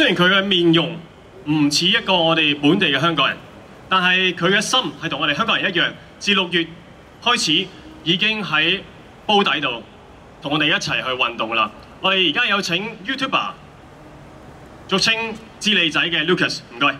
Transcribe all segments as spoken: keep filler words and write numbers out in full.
雖然佢嘅面容唔似一個我哋本地嘅香港人，但係佢嘅心係同我哋香港人一樣。自六月開始已經喺煲底度同我哋一齊去運動啦。我哋而家有請 YouTuber， 俗稱智利仔嘅 Lucas， 唔該。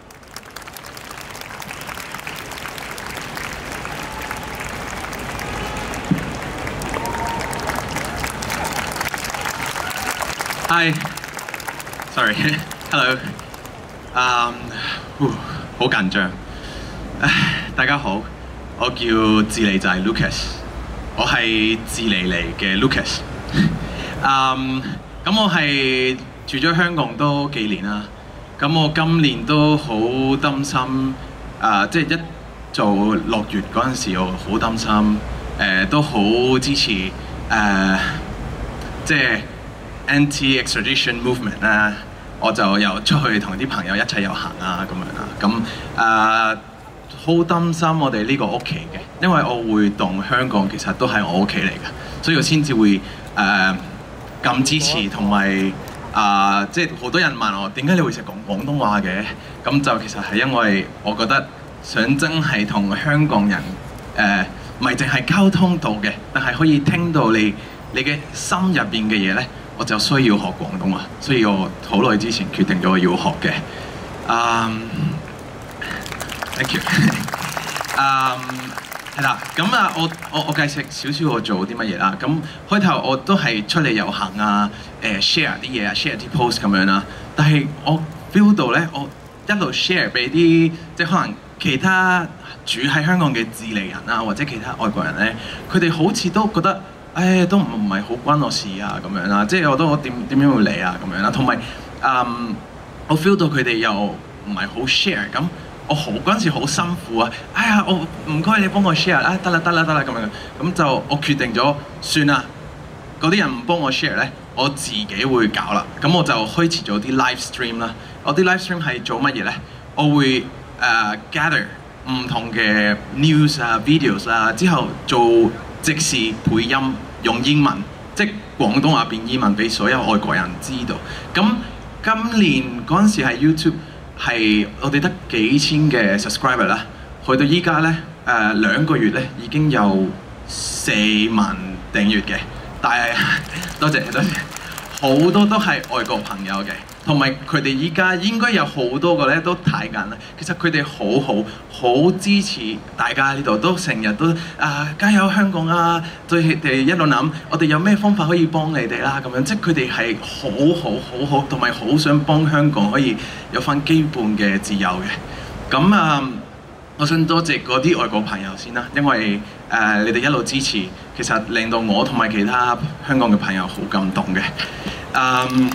Hi，sorry，hello， 嗯，好緊張。唉，大家好，我叫智利仔 Lucas， 我係智利嚟嘅 Lucas。嗯，咁我係住咗香港都幾年啦。咁我今年都好擔心，啊、呃，即係一做六月嗰陣時，我好擔心，誒、呃，都好支持，誒、呃，即係 anti-extradition movement 啦。我就又出去同啲朋友一齊遊行啊，咁樣啦。咁誒好擔心我哋呢個屋企嘅，因為我會當香港其實都係我屋企嚟嘅，所以我先至會誒咁、呃、支持同埋啊，即係好多人問我點解你會識講廣東話嘅？咁就其實係因為我覺得想真係同香港人誒，唔係淨係溝通到嘅，但係可以聽到你你嘅心入邊嘅嘢咧。我就需要學廣東話，所以我好耐之前決定咗要學嘅。嗯、um, ，thank you 嗯，係啦，咁啊，我我我介紹少少我做啲乜嘢啦。咁開頭我都係出嚟遊行啊，誒 share 啲嘢啊 ，share 啲 post 咁樣啦。但係我 feel 到咧，我一路 share 俾啲即係可能其他住喺香港嘅智利人啊，或者其他外國人咧，佢哋好似都覺得。誒都唔唔係好關我事啊咁樣啦，即係我都我點點樣會嚟啊咁樣啦，同埋嗯我 feel 到佢哋又唔係好 share， 咁我好嗰陣時好辛苦啊！哎呀，我唔該你幫我 share 啊，得啦得啦得啦咁樣，咁就我決定咗算啦，嗰啲人唔幫我 share 咧，我自己會搞啦。咁我就開始咗啲 live stream 啦。我啲 live stream 係做乜嘢咧？我會誒、uh, gather 唔同嘅 news 啊 videos 啊，之後做即時配音。用英文，即係廣東話變英文俾所有外國人知道。咁今年嗰陣時係 YouTube 係我哋得幾千嘅 subscriber 啦，去到依家咧誒兩個月咧已經有四萬訂閱嘅，但係多謝多謝，好多都係外國朋友嘅，同埋佢哋依家應該有好多個咧都睇緊啦。其實佢哋好好好支持大家呢度，都成日都啊加油香港啊！佢哋一路諗我哋有咩方法可以幫你哋啦咁樣，即係佢哋係好好好好，同埋好想幫香港可以有返基本嘅自由嘅。咁啊，我想多謝嗰啲外國朋友先啦，因為誒、呃、你哋一路支持，其實令到我同埋其他香港嘅朋友好感動嘅。Um,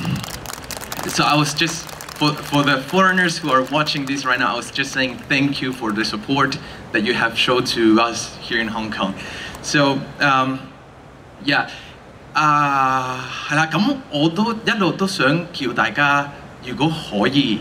so I was just For, for the foreigners who are watching this right now, I was just saying thank you for the support that you have shown to us here in Hong Kong. So, um, yeah, 啊係啦，咁我都一路都想叫大家，如果可以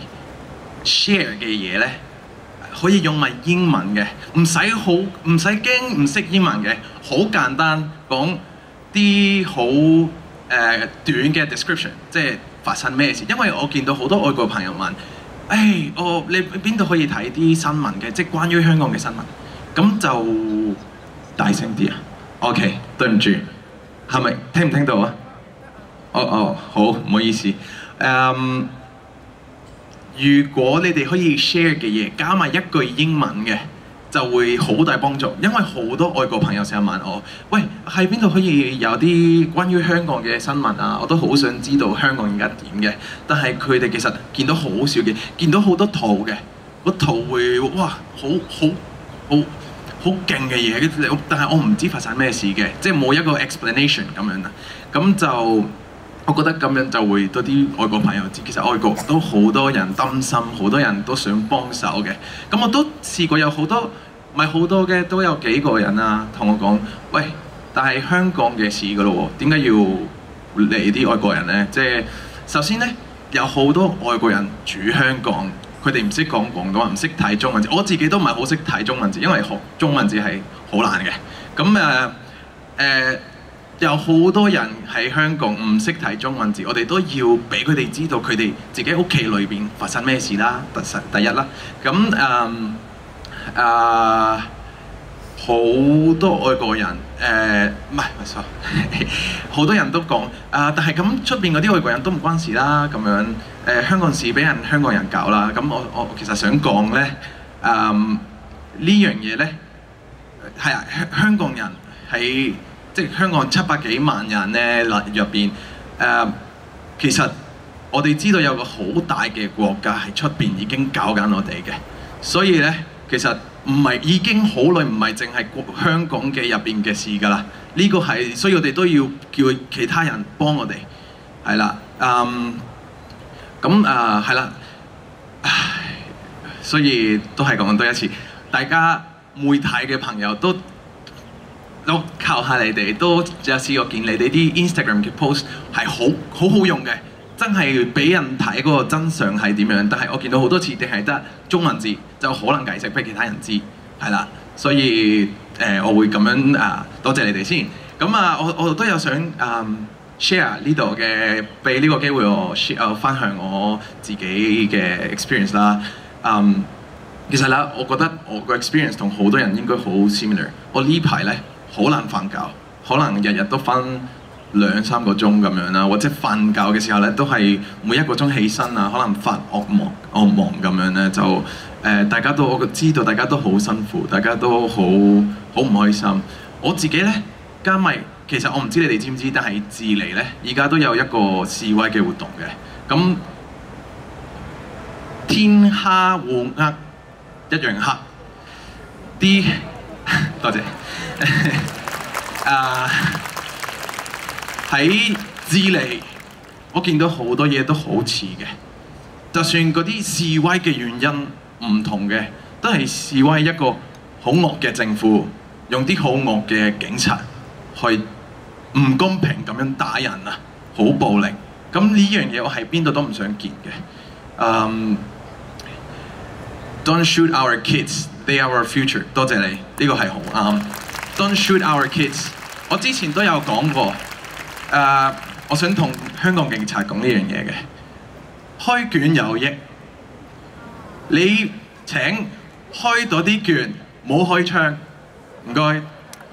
share 嘅嘢咧，可以用埋英文嘅，唔使好唔使驚唔識英文嘅，好簡單講啲好誒短嘅 description， 即係。發生咩事？因為我見到好多外國朋友問，誒、哎，我你邊度可以睇啲新聞嘅，即係關於香港嘅新聞，咁就大聲啲啊 ！OK， 對唔住，係咪聽唔聽到啊？哦哦，好，唔好意思。誒、um, 如果你哋可以 share 嘅嘢加埋一句英文嘅，就會好大幫助，因為好多外國朋友成日問我，喂，喺邊度可以有啲關於香港嘅新聞啊？我都好想知道香港而家點嘅，但係佢哋其實見到好少嘅，見到好多圖嘅，個圖會哇，好好好好勁嘅嘢，但係我唔知發生咩事嘅，即係冇一個 explanation 咁樣啦，咁就。我覺得咁樣就會多啲外國朋友知，其實外國都好多人擔心，好多人都想幫手嘅。咁我都試過有好多，唔係好多嘅，都有幾個人啊同我講，喂，但係香港嘅事㗎咯喎，點解要嚟啲外國人呢？即係首先呢，有好多外國人住香港，佢哋唔識講廣東話，唔識睇中文字。我自己都唔係好識睇中文字，因為學中文字係好難嘅。咁誒誒。 有好多人喺香港唔識睇中文字，我哋都要俾佢哋知道佢哋自己屋企裏邊發生咩事啦，第第一啦。咁誒誒好多外國人誒唔係唔係 sorry，好多人都講啊、呃，但係咁出邊嗰啲外國人都唔關事啦，咁樣誒、呃、香港事俾人香港人搞啦。咁我我其實想講咧，誒、呃、呢樣嘢咧係啊，香港人喺即係香港七百幾萬人咧入邊誒，其實我哋知道有個好大嘅國家喺出邊已經搞緊我哋嘅，所以咧其實唔係已經好耐唔係淨係香港嘅入邊嘅事㗎啦。呢、這個係所以我哋都要叫其他人幫我哋係啦。嗯，咁啊係啦，所以都係講多一次，大家媒體嘅朋友都。都靠下你哋，都有試過見你哋啲 Instagram 嘅 post 係好好好用嘅，真係俾人睇嗰個真相係點樣。但係我見到好多次，定係得中文字，就可能解釋俾其他人知，係啦。所以誒、呃，我會咁樣啊，多謝你哋先。咁啊，我我都有想啊、um, share 呢度嘅，俾呢個機會我 share 分享我自己嘅 experience 啦。嗯、um，其實啦，我覺得我個 experience 同好多人應該好 similar。我呢排咧。好難瞓覺，可能日日都瞓兩三個鐘咁樣啦，或者瞓覺嘅時候咧都係每一個鐘起身啊，可能發惡夢惡夢咁樣咧就誒、呃，大家都我知道大家都好辛苦，大家都好好唔開心。我自己咧加埋，其實我唔知你哋知唔知，但係智利咧而家都有一個示威嘅活動嘅，咁天黑烏鴉一樣黑啲，多謝。啊！喺智利，我見到好多嘢都好似嘅，就算嗰啲示威嘅原因唔同嘅，都係示威一個好惡嘅政府，用啲好惡嘅警察去唔公平咁樣打人啊，好暴力。咁呢樣嘢我係邊度都唔想見嘅。Um, Don't shoot our kids, they are our future。多謝你，呢個係好啱。Don't shoot our kids。我之前都有講過，誒、uh, 我想同香港警察講呢樣嘢嘅，開卷有益。你請開多啲卷，冇開槍，唔該。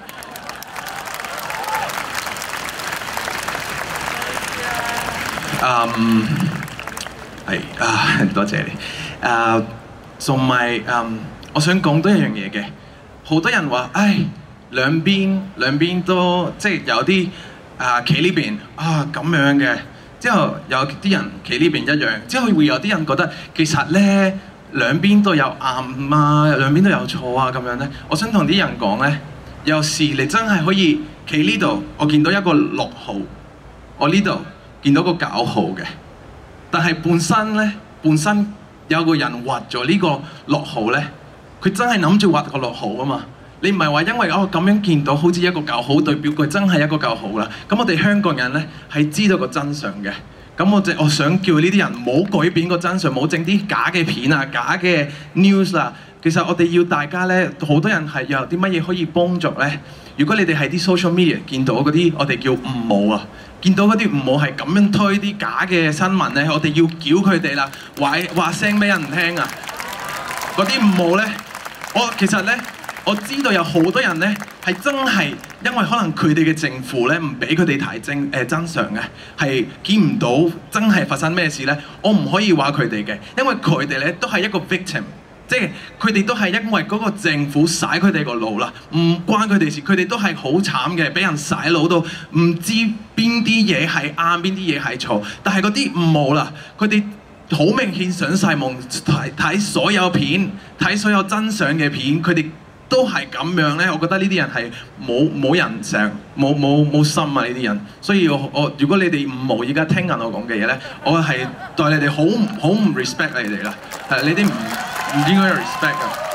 嗯，係啊，多謝你。誒，同埋誒，我想講多一樣嘢嘅，好多人話，唉。兩邊兩邊都即係有啲啊企呢邊啊咁樣嘅，之後有啲人企呢邊一樣，之後會有啲人覺得其實咧兩邊都有啱啊，兩邊都有錯啊咁樣咧。我想同啲人講咧，有時你真係可以企呢度，我見到一個六號，我呢度見到個九號嘅，但係本身咧本身有個人畫咗呢個六號咧，佢真係諗住畫個六號啊嘛。你唔係話因為哦咁樣見到好似一個舊號，代表佢真係一個舊號啦。咁我哋香港人咧係知道個真相嘅。咁我就我想叫呢啲人唔好改變個真相，唔好整啲假嘅片啊、假嘅 news 啦。其實我哋要大家咧，好多人係有啲乜嘢可以幫助咧。如果你哋係啲 social media 見到嗰啲我哋叫誤號啊，見到嗰啲誤號係咁樣推啲假嘅新聞咧，我哋要叫佢哋啦，話話聲俾人聽啊。嗰啲誤號咧，我其實咧。我知道有好多人咧係真係因為可能佢哋嘅政府咧唔俾佢哋睇真誒真相嘅，係見唔到真係發生咩事咧。我唔可以話佢哋嘅，因為佢哋咧都係一個 victim， 即係佢哋都係因為嗰個政府洗佢哋個腦啦，唔關佢哋事，佢哋都係好慘嘅，俾人洗腦到唔知邊啲嘢係啱，邊啲嘢係錯。但係嗰啲唔好啦，佢哋好明顯上晒網睇睇所有片，睇所有真相嘅片，佢哋。都係咁樣咧，我覺得呢啲人係冇冇人性、冇冇冇心啊！呢啲人，所以我我如果你哋唔冇而家聽緊我講嘅嘢咧，我係對你哋好好唔 respect 你哋啦，係你啲唔唔應該 respect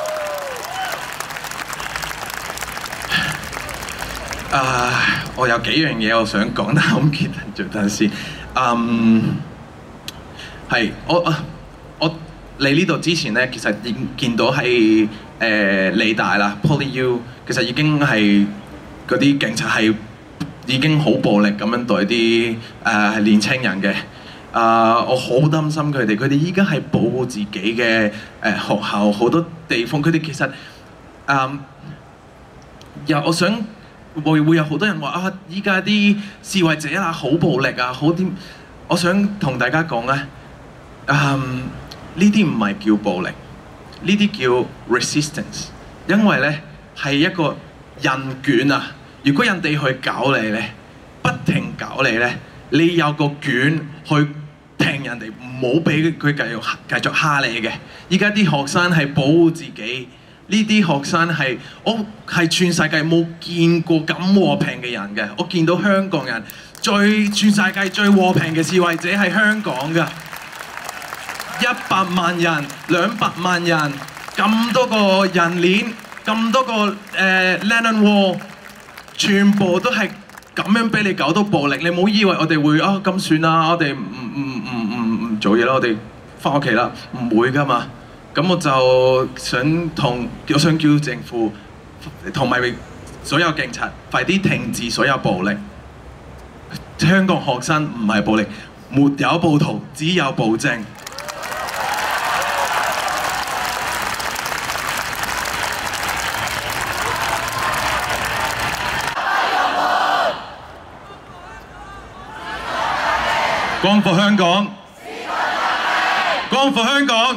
啊！啊，我有幾樣嘢我想講，但係我唔記得咗，等陣先。嗯，係我啊我嚟呢度之前咧，其實已經見到係。誒理大啦 ，Poly U 其實已經係嗰啲警察係已經好暴力咁樣對啲誒、呃、年青人嘅。啊、呃！我好擔心佢哋，佢哋依家係保護自己嘅誒、呃、學校好多地方，佢哋其實誒又、呃、我想會會有好多人話啊，依家啲示威者啊好暴力啊，好啲。我想同大家講咧，誒呢啲唔係叫暴力，呢啲叫 resistance， 因為咧係一個人卷啊！如果人哋去搞你咧，不停搞你咧，你有個卷去。聽人哋唔好俾佢繼續繼續蝦你嘅。依家啲學生係保護自己，呢啲學生係我係全世界冇見過咁和平嘅人嘅。我見到香港人最全世界最和平嘅示威者係香港㗎，一百萬人、兩百萬人，咁多個人鏈，咁多個誒 Lennon Wall， 全部都係咁樣俾你搞到暴力。你唔好以為我哋會啊咁算啦，我哋唔唔唔唔唔做嘢啦，我哋翻屋企啦，唔會噶嘛。咁我就想同我想叫政府同埋所有警察快啲停止所有暴力。香港學生唔係暴力，沒有暴徒，只有暴政。光復香港，光復香港。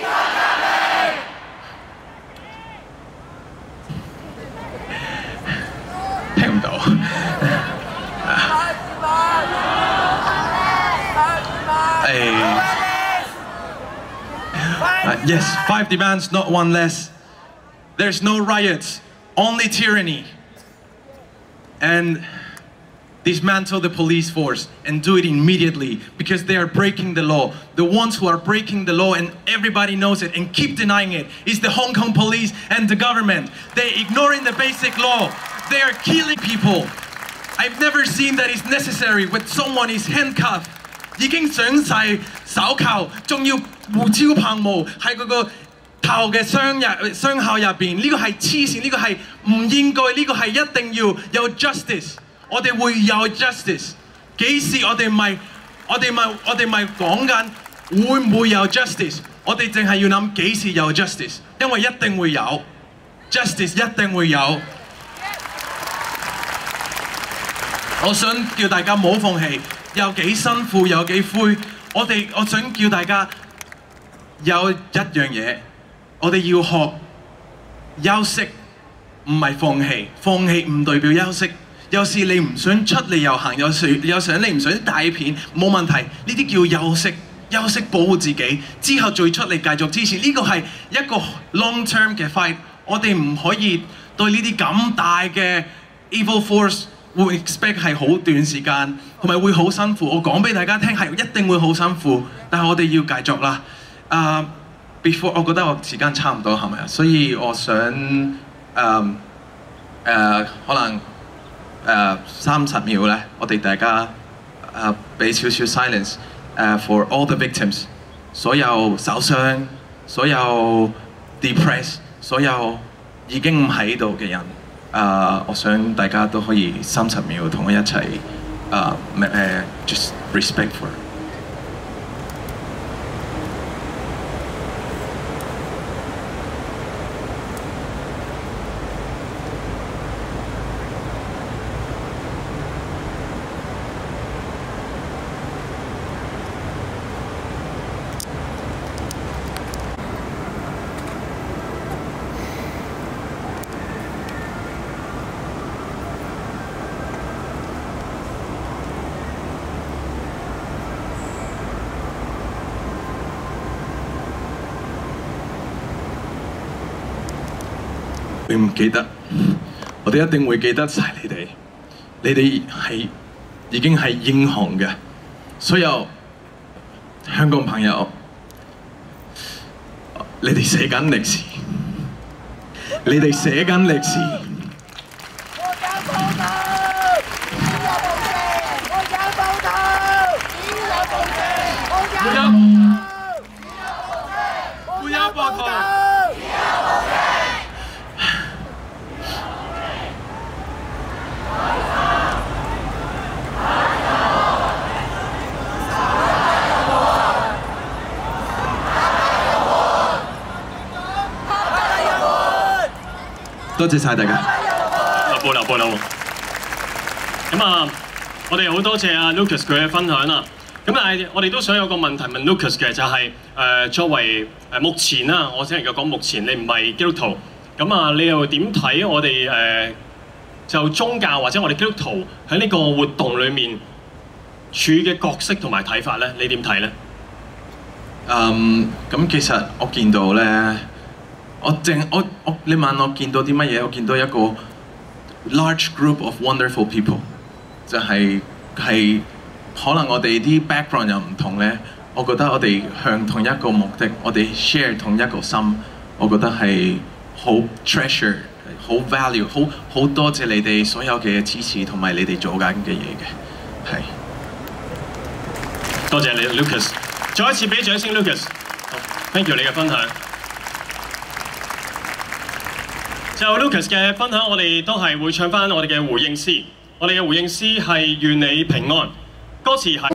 聽唔到。Uh, yes, five demands, not one less. There's no riots, only tyranny. And dismantle the police force and do it immediately because they are breaking the law. The ones who are breaking the law, and everybody knows it and keep denying it, is the Hong Kong police and the government. They're ignoring the basic law. They are killing people. I've never seen that it's necessary when someone is handcuffed. 已經上晒手銬，仲要胡椒噴霧喺嗰個頭嘅傷入傷口入邊，呢個係黐線，呢個係唔應該，呢個係一定要有 justice。我哋會有 justice。幾時我哋咪我哋咪我哋咪講緊會唔會有 justice？ 我哋淨係要諗幾時有 justice， 因為一定會有 justice， 一定會有。我想叫大家唔好放棄。有幾辛苦，有幾灰，我哋我想叫大家有一樣嘢，我哋要學休息，唔係放棄。放棄唔代表休息。有時你唔想出嚟遊行，有時有時你唔想帶片，冇問題。呢啲叫休息，休息保護自己，之後再出嚟繼續支持。呢個係一個 long term 嘅 fight。我哋唔可以對呢啲咁大嘅 evil force。會 expect 係好短時間，同埋會好辛苦。我講俾大家聽係一定會好辛苦，但係我哋要繼續啦。啊、uh, ，before 我覺得我時間差唔多係咪啊？所以我想誒誒、uh, uh, 可能誒三十秒咧，我哋大家誒俾少少 silence 誒、uh, for all the victims， 所有受傷、所有 depressed、所有已經唔喺度嘅人。Uh, 我想大家都可以三十秒同我一齊誒誒 just respect for。你唔記得，我哋一定會記得晒你哋。你哋係已經係英雄嘅，所有香港朋友，你哋寫緊歷史，你哋寫緊歷史。不要暴徒！ 多謝晒大家。 留步留步留步。咁啊，我哋好多謝阿 Lucas 佢嘅分享啦。咁但係我哋都想有個問題問 Lucas 嘅，就係、是、誒、呃、作為誒目前啦，我只能夠講目前你唔係基督徒，咁啊你又點睇我哋誒、呃、就宗教或者我哋基督徒喺呢個活動裡面處嘅角色同埋睇法咧？你點睇咧？ 嗯，咁其實我見到咧，我淨我我你問我見到啲乜嘢？我見到一個 large group of wonderful people， 就係、是、係。可能我哋啲 background 又唔同咧，我覺得我哋向同一個目的，我哋 share 同一個心，我覺得係好 treasure， 好 value， 好好多謝你哋所有嘅支持同埋你哋做緊嘅嘢嘅，係。 多謝你 Lucas， 再一次俾掌聲 Lucas，thank you 你嘅分享。就 Lucas 嘅分享，我哋都係會唱翻我哋嘅回應詩，我哋嘅回應詩係願你平安。歌詞係。